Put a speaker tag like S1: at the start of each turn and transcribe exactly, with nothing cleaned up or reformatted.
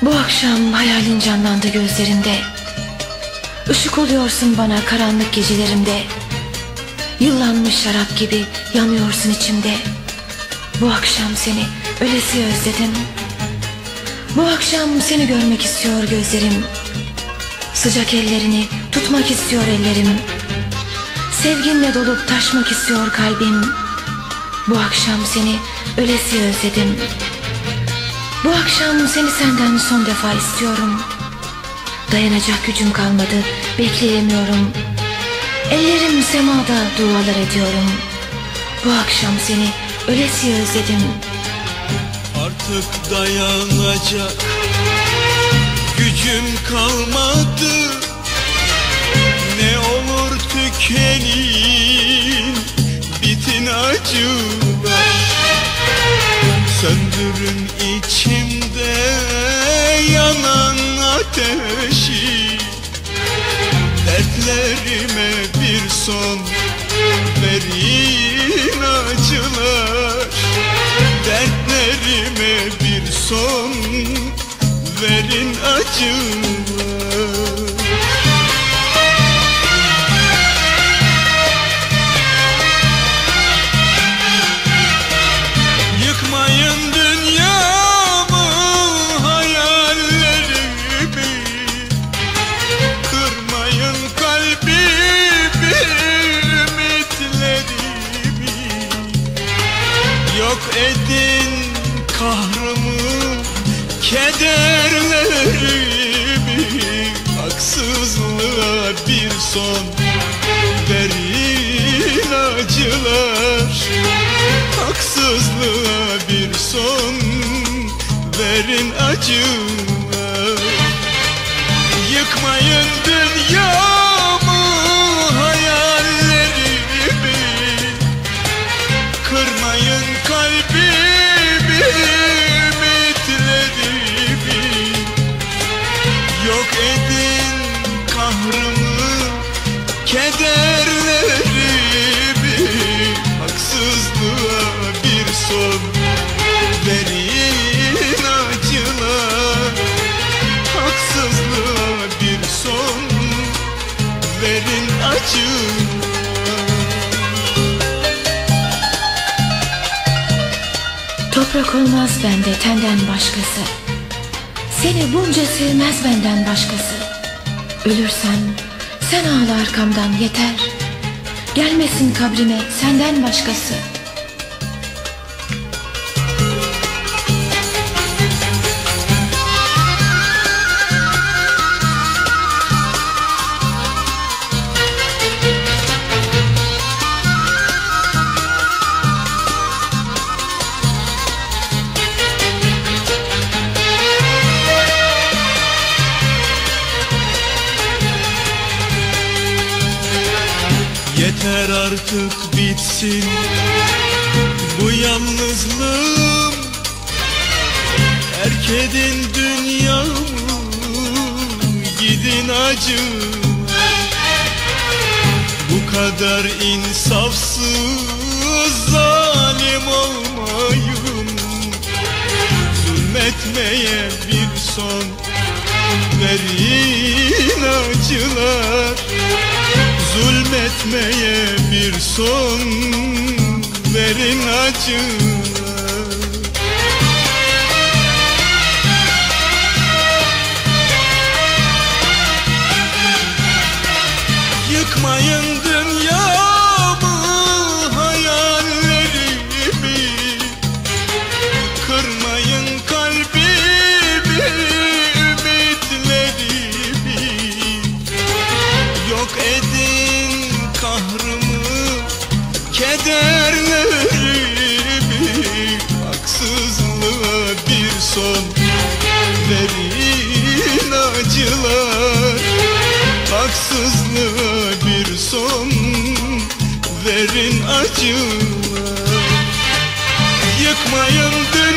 S1: Bu akşam hayalin canlandı gözlerimde. Işık oluyorsun bana karanlık gecelerimde. Yıllanmış şarap gibi yanıyorsun içimde. Bu akşam seni öylesi özledim. Bu akşam seni görmek istiyor gözlerim. Sıcak ellerini tutmak istiyor ellerim. Sevginle dolup taşmak istiyor kalbim. Bu akşam seni öylesi özledim. Bu akşam seni senden son defa istiyorum. Dayanacak gücüm kalmadı, bekleyemiyorum. Ellerim semada dualar ediyorum. Bu akşam seni öylesi özledim.
S2: Artık dayanacak gücüm kalmadı. Ne olur tükenin, bitin acılar. Söndürün içimde yanan ateşi. Dertlerime bir son verin acılar. Dertlerime bir son verin acılar. Yıkmayın dünyamı, hayallerimi. Kırmayın kalbimi, ümitlerimi. Yok edin kahrımı, kederlerimi. Haksızlığa bir son verin acılar. Haksızlığa bir son verin acılar. Yıkmayın dünyamı, hayallerimi. Kırmayın kalbimi, ümitlerimi. Yok edin kahrımı, kederlerimi. Haksızlığa bir son verin acılar. Haksızlığa bir son verin acılar.
S1: Toprak olmaz bende tenden başkası. Seni bunca sevmez benden başkası. Ölürsem sen ağla arkamdan yeter. Gelmesin kabrime senden başkası.
S2: Yeter artık bitsin bu yalnızlığım. Terk edin dünyamı, gidin acılar. Bu kadar insafsız, zalim olmayın. Zulmetmeye bir son verin acılar. Zulmetmeye bir son verin acılar. Yıkmayın dünyamı, hayallerimi. Kırmayın kalbimi, ümitlerimi. Yok edin kahrımı, kederlerimi. Haksızlığa bir son verin acılar. Haksızlığa bir son verin acılar. Yıkmayın dünyamı,